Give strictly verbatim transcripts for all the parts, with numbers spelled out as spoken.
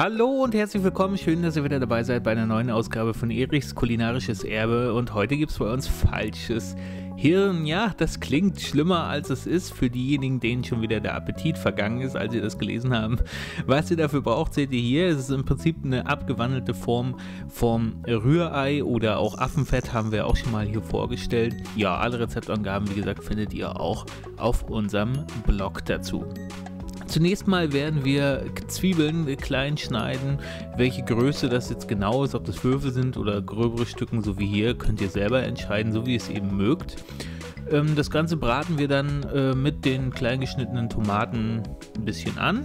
Hallo und herzlich willkommen, schön, dass ihr wieder dabei seid bei einer neuen Ausgabe von Erichs kulinarisches Erbe und heute gibt es bei uns falsches Hirn. Ja, das klingt schlimmer als es ist für diejenigen, denen schon wieder der Appetit vergangen ist, als sie das gelesen haben. Was ihr dafür braucht, seht ihr hier. Es ist im Prinzip eine abgewandelte Form vom Rührei oder auch Affenfett, haben wir auch schon mal hier vorgestellt. Ja, alle Rezeptangaben, wie gesagt, findet ihr auch auf unserem Blog dazu. Zunächst mal werden wir Zwiebeln klein schneiden. Welche Größe das jetzt genau ist, ob das Würfel sind oder gröbere Stücken, so wie hier, könnt ihr selber entscheiden, so wie ihr es eben mögt. Ähm, das Ganze braten wir dann äh, mit den klein geschnittenen Tomaten ein bisschen an.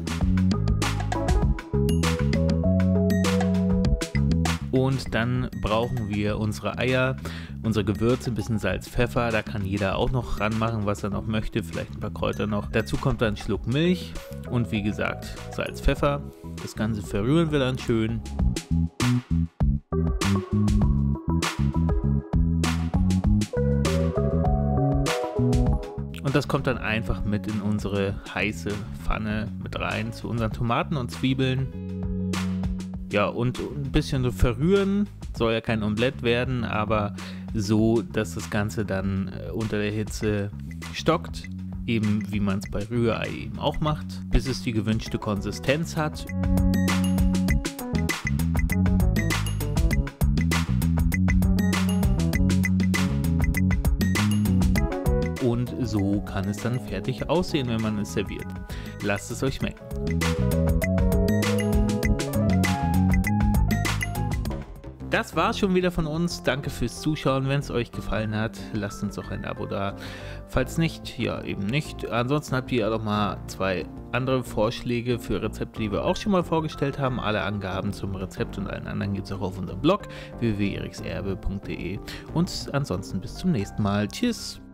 Und dann brauchen wir unsere Eier, unsere Gewürze, ein bisschen Salz, Pfeffer. Da kann jeder auch noch ranmachen, was er noch möchte. Vielleicht ein paar Kräuter noch. Dazu kommt dann ein Schluck Milch und wie gesagt Salz, Pfeffer. Das Ganze verrühren wir dann schön. Und das kommt dann einfach mit in unsere heiße Pfanne mit rein zu unseren Tomaten und Zwiebeln. Ja, und ein bisschen so verrühren, soll ja kein Omelett werden, aber so, dass das Ganze dann unter der Hitze stockt, eben wie man es bei Rührei eben auch macht, bis es die gewünschte Konsistenz hat. Und so kann es dann fertig aussehen, wenn man es serviert. Lasst es euch schmecken. Das war's schon wieder von uns. Danke fürs Zuschauen. Wenn es euch gefallen hat, lasst uns doch ein Abo da. Falls nicht, ja eben nicht. Ansonsten habt ihr ja noch mal zwei andere Vorschläge für Rezepte, die wir auch schon mal vorgestellt haben. Alle Angaben zum Rezept und allen anderen gibt es auch auf unserem Blog w w w punkt erichserbe punkt de. Und ansonsten bis zum nächsten Mal. Tschüss!